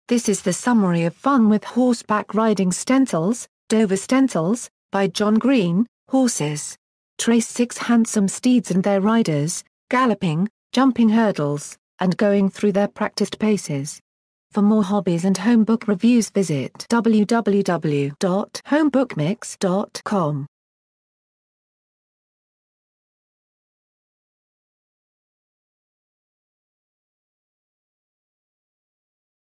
This is the summary of Fun with Horseback Riding Stencils, Dover Stencils, by John Green. Horses. Trace 6 handsome steeds and their riders, galloping, jumping hurdles, and going through their practiced paces. For more hobbies and home book reviews visit www.homebookmix.com.